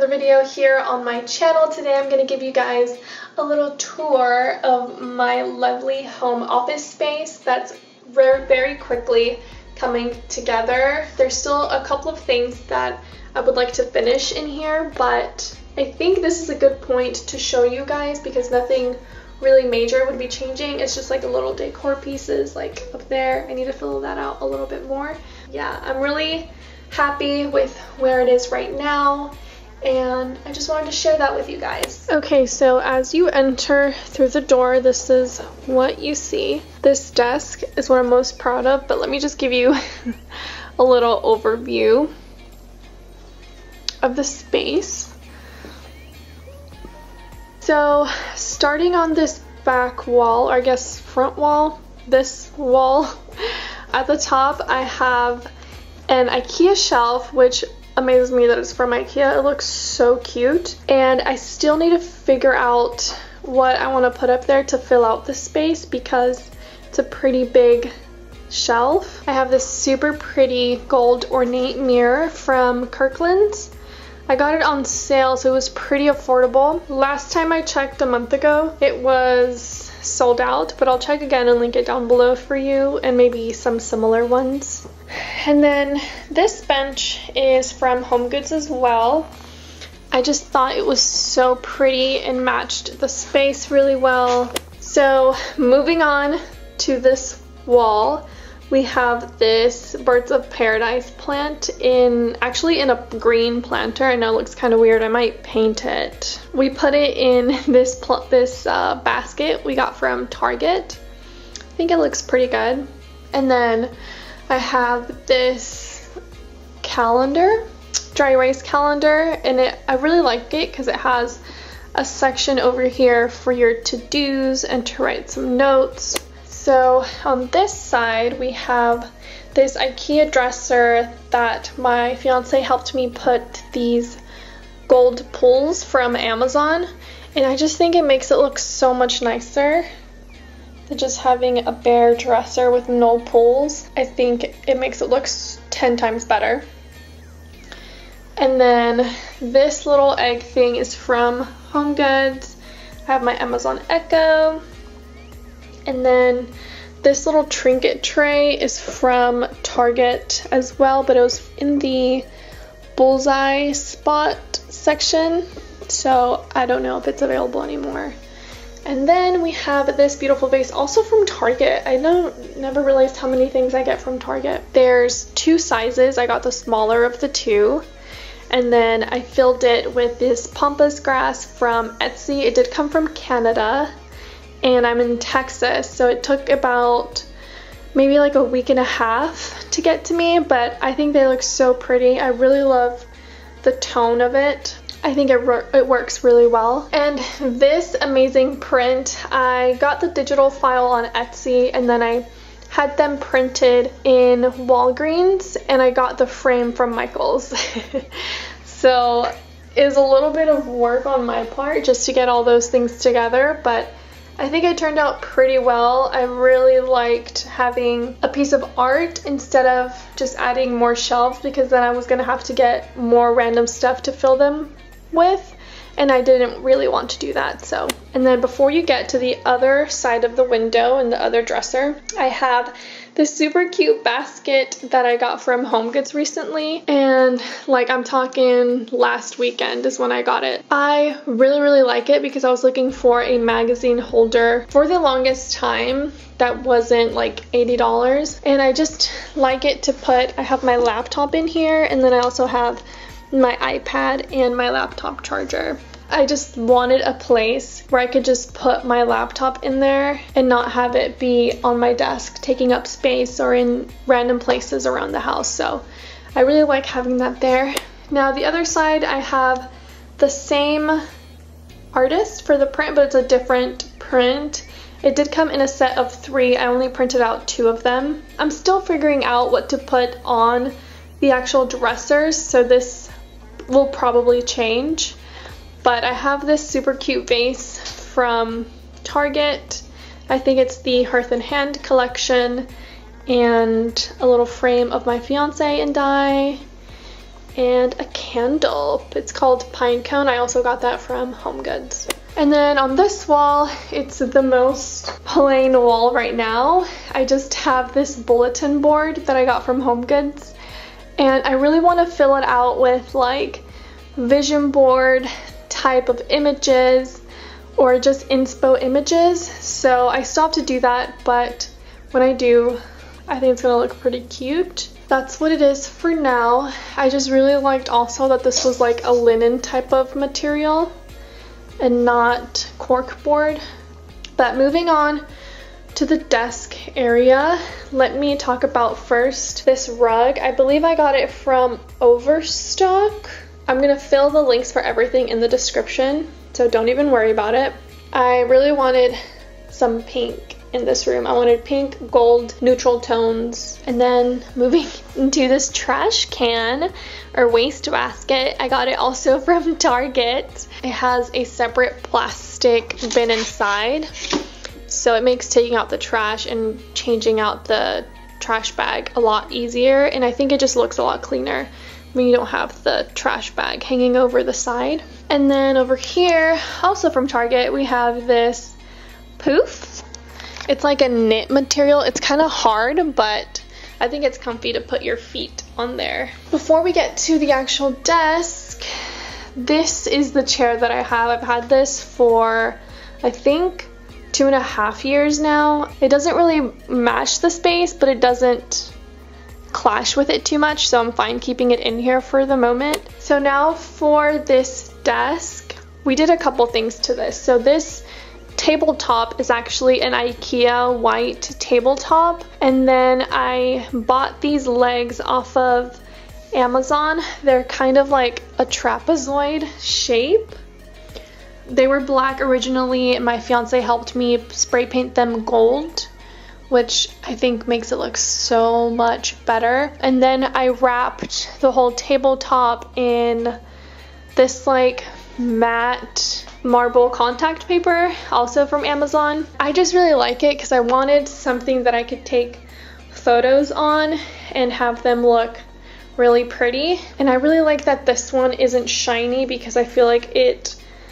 video here on my channel. Today I'm going to give you guys a little tour of my lovely home office space that's very quickly coming together. There's still a couple of things that I would like to finish in here, but I think this is a good point to show you guys because nothing really major would be changing. It's just like a little decor pieces like up there. I need to fill that out a little bit more. Yeah, I'm really happy with where it is right now, and I just wanted to share that with you guys. Okay, so as you enter through the door, this is what you see. This desk is what I'm most proud of, but let me just give you a little overview of the space. So starting on this back wall, or I guess front wall, this wall, at the top I have an IKEA shelf, which amazes me that it's from IKEA. It looks so cute, and I still need to figure out what I want to put up there to fill out the space because it's a pretty big shelf. I have this super pretty gold ornate mirror from Kirkland's. I got it on sale, so it was pretty affordable. Last time I checked a month ago, it was sold out, but I'll check again and link it down below for you, and maybe some similar ones. And then this bench is from HomeGoods as well. I just thought it was so pretty and matched the space really well. So moving on to this wall, we have this Birds of Paradise plant actually in a green planter. I know it looks kind of weird. I might paint it. We put it in this basket we got from Target. I think it looks pretty good. And then I have this calendar, dry erase calendar, and I really like it because it has a section over here for your to-dos and to write some notes. So on this side we have this IKEA dresser that my fiance helped me put these gold pulls from Amazon, and I just think it makes it look so much nicer than just having a bare dresser with no pulls. I think it makes it look 10 times better. And then this little egg thing is from HomeGoods. I have my Amazon Echo. And then this little trinket tray is from Target as well, but it was in the bullseye spot section, so I don't know if it's available anymore. And then we have this beautiful vase, also from Target. I never realized how many things I get from Target. There's two sizes. I got the smaller of the two. And then I filled it with this pampas grass from Etsy. It did come from Canada, and I'm in Texas, so it took about maybe like a week and a half to get to me, but I think they look so pretty. I really love the tone of it. I think it works really well. And this amazing print, I got the digital file on Etsy, and then I had them printed in Walgreens, and I got the frame from Michaels. So it was a little bit of work on my part just to get all those things together, but I think it turned out pretty well. I really liked having a piece of art instead of just adding more shelves, because then I was going to have to get more random stuff to fill them with, and I didn't really want to do that. So, and then before you get to the other side of the window and the other dresser, I have this super cute basket that I got from HomeGoods recently, and like I'm talking last weekend is when I got it. I really like it because I was looking for a magazine holder for the longest time that wasn't like $80, and I just like it to put, I have my laptop in here, and then I also have my iPad and my laptop charger. I just wanted a place where I could just put my laptop in there and not have it be on my desk taking up space or in random places around the house. So I really like having that there. Now the other side, I have the same artist for the print, but it's a different print. It did come in a set of 3. I only printed out 2 of them. I'm still figuring out what to put on the actual dressers, so this will probably change. But I have this super cute vase from Target. I think it's the Hearth and Hand collection, and a little frame of my fiance and I. and a candle. It's called Pine Cone. I also got that from HomeGoods. And then on this wall, it's the most plain wall right now. I just have this bulletin board that I got from HomeGoods, and I really want to fill it out with like vision board type of images or just inspo images. So I still have to do that, but when I do, I think it's gonna look pretty cute. That's what it is for now. I just really liked also that this was like a linen type of material and not cork board. But moving on to the desk area, let me talk about first this rug. I believe I got it from Overstock. I'm gonna fill the links for everything in the description, so don't even worry about it. I really wanted some pink in this room. I wanted pink, gold, neutral tones. And then moving into this trash can or waste basket, I got it also from Target. It has a separate plastic bin inside, so it makes taking out the trash and changing out the trash bag a lot easier, and I think it just looks a lot cleaner when you don't have the trash bag hanging over the side. And then over here, also from Target, we have this poof. It's like a knit material. It's kind of hard, but I think it's comfy to put your feet on there. Before we get to the actual desk, this is the chair that I have. I've had this for, I think, 2.5 years now. It doesn't really match the space, but it doesn't clash with it too much, so I'm fine keeping it in here for the moment. So now for this desk, we did a couple things to this. So this tabletop is actually an IKEA white tabletop, and then I bought these legs off of Amazon. They're kind of like a trapezoid shape. They were black originally, and my fiance helped me spray paint them gold, which I think makes it look so much better. And then I wrapped the whole tabletop in this like matte marble contact paper, also from Amazon. I just really like it because I wanted something that I could take photos on and have them look really pretty. And I really like that this one isn't shiny because I feel like it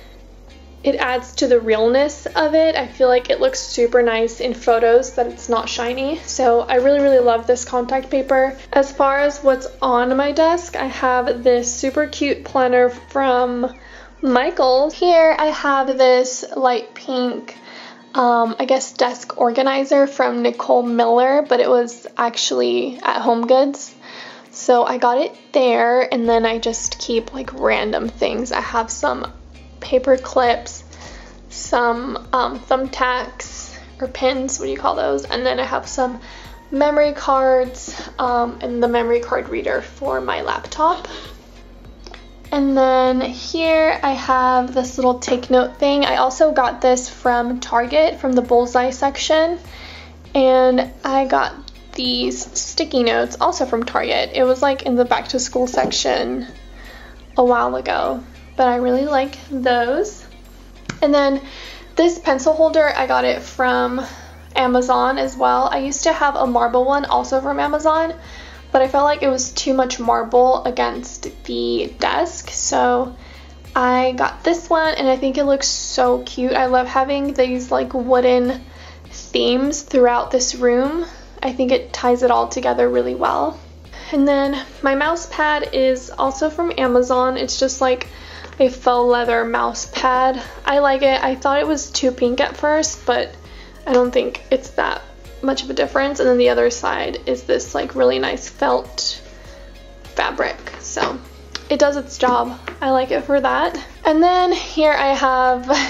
adds to the realness of it. I feel like it looks super nice in photos that it's not shiny. So I really love this contact paper. As far as what's on my desk, I have this super cute planner from Michaels. Here I have this light pink, I guess desk organizer from Nicole Miller, but it was actually at HomeGoods. So I got it there, and then I just keep like random things. I have some paper clips, some thumbtacks or pins, what do you call those? And then I have some memory cards and the memory card reader for my laptop. And then here I have this little take note thing. I also got this from Target from the Bullseye section, and I got these sticky notes also from Target. It was like in the back to school section a while ago, but I really like those. And then this pencil holder, I got it from Amazon as well. I used to have a marble one also from Amazon, but I felt like it was too much marble against the desk, so I got this one, and I think it looks so cute. I love having these like wooden themes throughout this room. I think it ties it all together really well. And then my mouse pad is also from Amazon. It's just like a faux leather mouse pad. I like it. I thought it was too pink at first, but I don't think it's that much of a difference. And then the other side is this like really nice felt fabric, so it does its job. I like it for that. And then here I have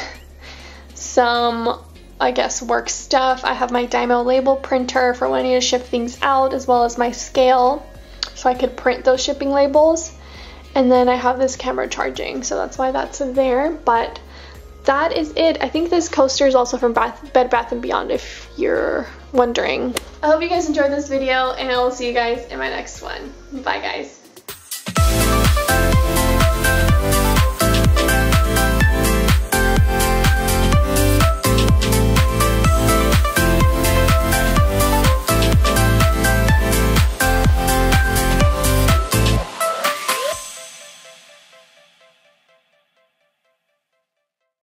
some, I guess, work stuff. I have my Dymo label printer for when I need to ship things out, as well as my scale so I could print those shipping labels. And then I have this camera charging, so that's why that's there. But that is it. I think this coaster is also from Bed Bath & Beyond, if you're wondering. I hope you guys enjoyed this video, and I will see you guys in my next one. Bye, guys.